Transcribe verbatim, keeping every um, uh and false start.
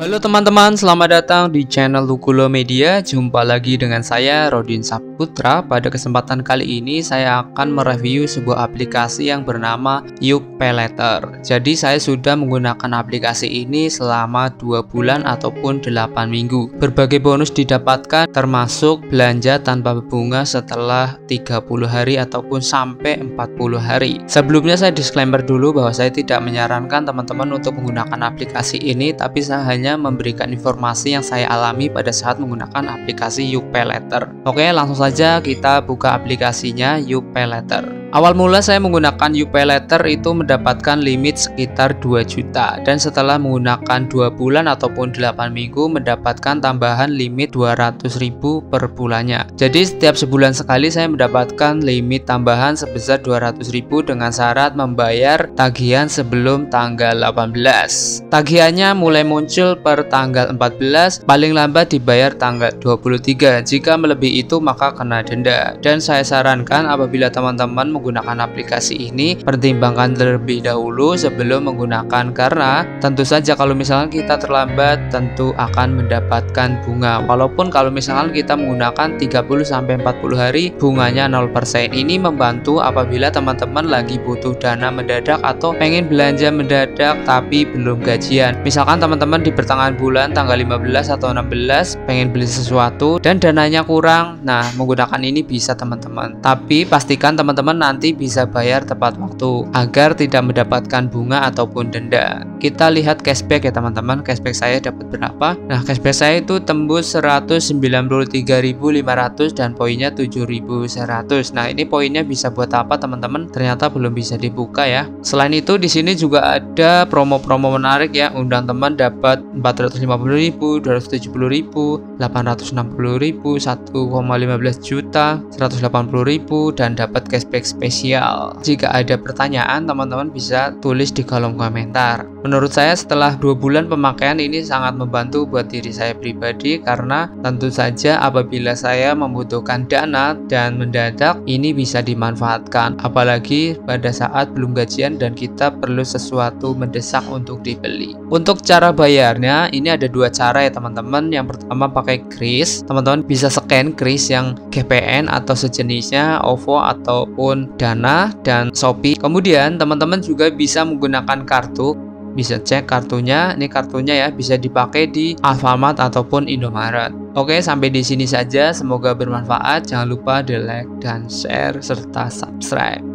Halo teman-teman, selamat datang di channel Lukulo Media. Jumpa lagi dengan saya Rodin Saputra. Pada kesempatan kali ini saya akan mereview sebuah aplikasi yang bernama YouPayLater. Jadi saya sudah menggunakan aplikasi ini selama dua bulan ataupun delapan minggu. Berbagai bonus didapatkan termasuk belanja tanpa bunga setelah tiga puluh hari ataupun sampai empat puluh hari. Sebelumnya saya disclaimer dulu bahwa saya tidak menyarankan teman-teman untuk menggunakan aplikasi ini, tapi saya hanya memberikan informasi yang saya alami pada saat menggunakan aplikasi YouPayLater. Oke, langsung saja kita buka aplikasinya YouPayLater. Awal mula saya menggunakan YouPayLater itu mendapatkan limit sekitar dua juta, dan setelah menggunakan dua bulan ataupun delapan minggu mendapatkan tambahan limit dua ratus ribu per bulannya. Jadi setiap sebulan sekali saya mendapatkan limit tambahan sebesar dua ratus ribu dengan syarat membayar tagihan sebelum tanggal delapan belas. Tagihannya mulai muncul per tanggal empat belas, paling lambat dibayar tanggal dua puluh tiga. Jika melebihi itu maka kena denda. Dan saya sarankan apabila teman-teman menggunakan aplikasi ini, pertimbangkan terlebih dahulu sebelum menggunakan, karena tentu saja kalau misalkan kita terlambat tentu akan mendapatkan bunga. Walaupun kalau misalkan kita menggunakan tiga puluh sampai empat puluh hari bunganya nol persen. Ini membantu apabila teman-teman lagi butuh dana mendadak atau pengen belanja mendadak tapi belum gajian. Misalkan teman-teman di pertengahan bulan tanggal lima belas atau enam belas pengen beli sesuatu dan dananya kurang, nah menggunakan ini bisa teman-teman. Tapi pastikan teman-teman nanti bisa bayar tepat waktu agar tidak mendapatkan bunga ataupun denda. Kita lihat cashback ya teman-teman. Cashback saya dapat berapa? Nah, cashback saya itu tembus seratus sembilan puluh tiga ribu lima ratus dan poinnya tujuh ribu seratus. Nah, ini poinnya bisa buat apa teman-teman? Ternyata belum bisa dibuka ya. Selain itu di sini juga ada promo-promo menarik ya. Undang teman dapat empat ratus lima puluh ribu, dua ratus tujuh puluh ribu, delapan ratus enam puluh ribu, satu koma lima belas juta, seratus delapan puluh ribu, dan dapat cashback spesial. Jika ada pertanyaan teman-teman bisa tulis di kolom komentar. Menurut saya setelah dua bulan pemakaian ini sangat membantu buat diri saya pribadi, karena tentu saja apabila saya membutuhkan dana dan mendadak ini bisa dimanfaatkan, apalagi pada saat belum gajian dan kita perlu sesuatu mendesak untuk dibeli. Untuk cara bayarnya ini ada dua cara ya teman-teman. Yang pertama pakai kris. Teman-teman bisa scan kris yang G P N atau sejenisnya, O V O ataupun Dana dan Shopee. Kemudian teman-teman juga bisa menggunakan kartu. Bisa cek kartunya, ini kartunya ya, bisa dipakai di Alfamart ataupun Indomaret. Oke, sampai di sini saja. Semoga bermanfaat. Jangan lupa di like dan share serta subscribe.